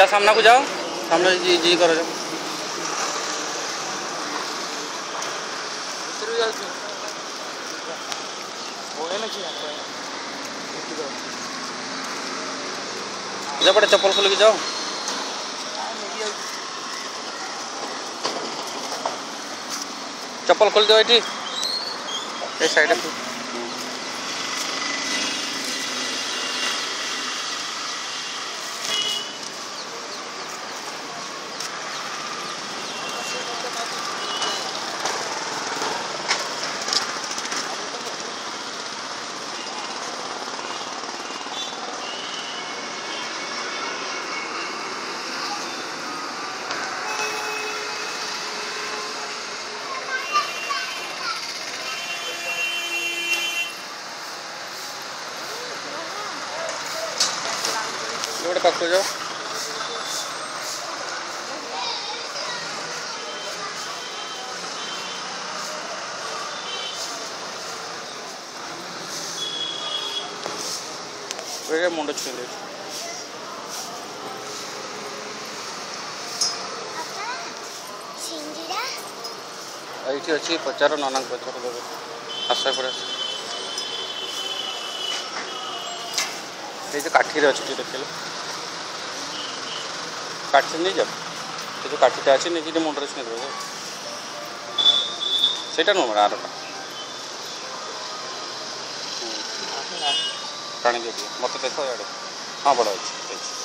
जा सामना को जाओ, सामने जी जी करो जाओ। जा बड़े चप्पल खोल के जाओ। चप्पल खोल दो ये साइड गोटे पाख जाओ। मुंड छुई दे ये अच्छी पचार नाना पचार देवे आशा पड़े ये जो काठी अच्छी देखे काठी नहीं जाओ ये जो काठीटा अच्छी नहीं मुंडे छुई देव सेटा नुह आर प्राणी दे मत देख इे हाँ बड़ा अच्छी।